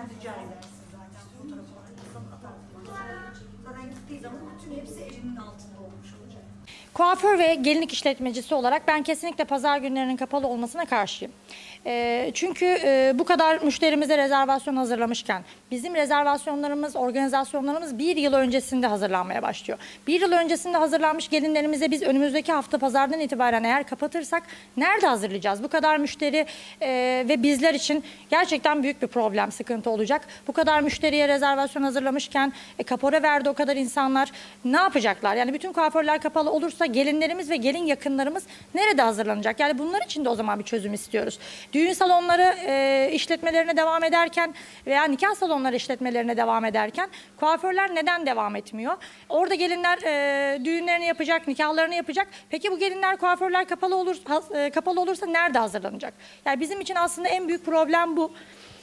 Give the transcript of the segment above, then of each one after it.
Sen rica edersin zaten fotoğraf olarak atarsın. Zaten gittiği zaman bütün hepsi elinin altında olmuş olacak. Kuaför ve gelinlik işletmecisi olarak ben kesinlikle pazar günlerinin kapalı olmasına karşıyım. Çünkü bu kadar müşterimize rezervasyon hazırlamışken bizim rezervasyonlarımız, organizasyonlarımız bir yıl öncesinde hazırlanmaya başlıyor. Bir yıl öncesinde hazırlanmış gelinlerimize biz önümüzdeki hafta pazardan itibaren eğer kapatırsak nerede hazırlayacağız? Bu kadar müşteri ve bizler için gerçekten büyük bir problem, sıkıntı olacak. Bu kadar müşteriye rezervasyon hazırlamışken kapora verdi o kadar insanlar, ne yapacaklar? Yani bütün kuaförler kapalı olursa gelinlerimiz ve gelin yakınlarımız nerede hazırlanacak? Yani bunlar için de o zaman bir çözüm istiyoruz. Düğün salonları işletmelerine devam ederken veya nikah salonları işletmelerine devam ederken kuaförler neden devam etmiyor? Orada gelinler düğünlerini yapacak, nikahlarını yapacak. Peki bu gelinler, kuaförler kapalı olursa nerede hazırlanacak? Yani bizim için aslında en büyük problem bu.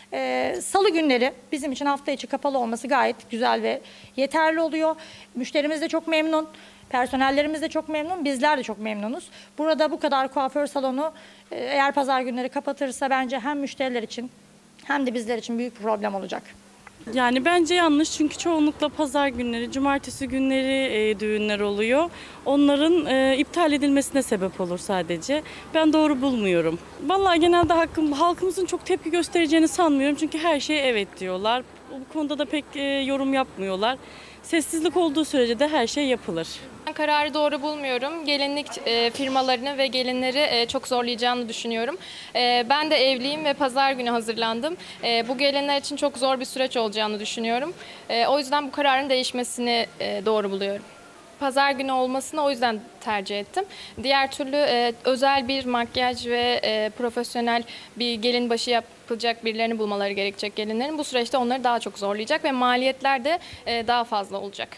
Salı günleri bizim için hafta içi kapalı olması gayet güzel ve yeterli oluyor. Müşterimiz de çok memnun. Personellerimiz de çok memnun, bizler de çok memnunuz. Burada bu kadar kuaför salonu eğer pazar günleri kapatırsa bence hem müşteriler için hem de bizler için büyük bir problem olacak. Yani bence yanlış, çünkü çoğunlukla pazar günleri, cumartesi günleri düğünler oluyor. Onların iptal edilmesine sebep olur sadece. Ben doğru bulmuyorum. Vallahi genelde halkımızın çok tepki göstereceğini sanmıyorum. Çünkü her şeye evet diyorlar. Bu konuda da pek yorum yapmıyorlar. Sessizlik olduğu sürece de her şey yapılır. Ben kararı doğru bulmuyorum. Gelinlik firmalarını ve gelinleri çok zorlayacağını düşünüyorum. Ben de evliyim ve pazar günü hazırlandım. Bu gelinler için çok zor bir süreç olacağını düşünüyorum. O yüzden bu kararın değişmesini doğru buluyorum. Pazar günü olmasını o yüzden tercih ettim. Diğer türlü özel bir makyaj ve profesyonel bir gelin başı yapılacak birilerini bulmaları gerekecek gelinlerin. Bu süreçte onları daha çok zorlayacak ve maliyetler de daha fazla olacak.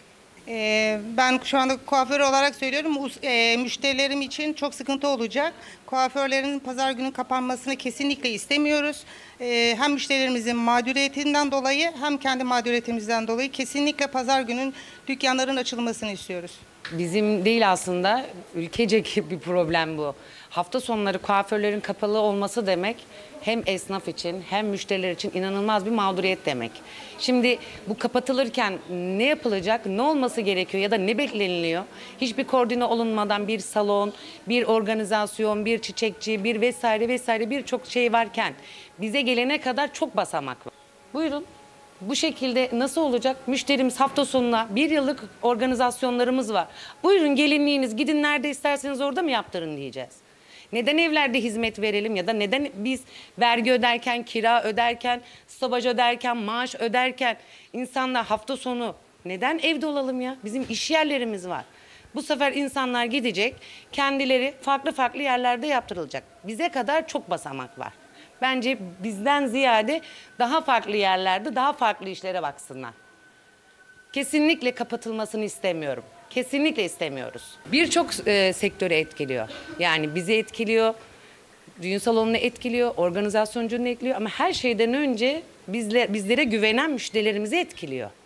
Ben şu anda kuaför olarak söylüyorum, müşterilerim için çok sıkıntı olacak. Kuaförlerin pazar günü kapanmasını kesinlikle istemiyoruz. Hem müşterilerimizin mağduriyetinden dolayı hem kendi mağduriyetimizden dolayı kesinlikle pazar günün dükkanların açılmasını istiyoruz. Bizim değil aslında, ülkecek bir problem bu. Hafta sonları kuaförlerin kapalı olması demek hem esnaf için hem müşteriler için inanılmaz bir mağduriyet demek. Şimdi bu kapatılırken ne yapılacak, ne olması gerekiyor ya da ne bekleniliyor? Hiçbir koordine olunmadan bir salon, bir organizasyon, bir çiçekçi, bir vesaire vesaire birçok şey varken bize gelene kadar çok basamak var. Buyurun. Bu şekilde nasıl olacak? Müşterimiz hafta sonuna bir yıllık organizasyonlarımız var. Buyurun gelinliğiniz, gidin nerede isterseniz orada mı yaptırın diyeceğiz. Neden evlerde hizmet verelim ya da neden biz vergi öderken, kira öderken, stopaj öderken, maaş öderken insanlar hafta sonu neden evde olalım ya? Bizim iş yerlerimiz var. Bu sefer insanlar gidecek, kendileri farklı farklı yerlerde yaptırılacak. Bize kadar çok basamak var. Bence bizden ziyade daha farklı yerlerde daha farklı işlere baksınlar. Kesinlikle kapatılmasını istemiyorum. Kesinlikle istemiyoruz. Birçok sektörü etkiliyor. Yani bizi etkiliyor, düğün salonunu etkiliyor, organizasyoncunu etkiliyor ama her şeyden önce bizlere güvenen müşterilerimizi etkiliyor.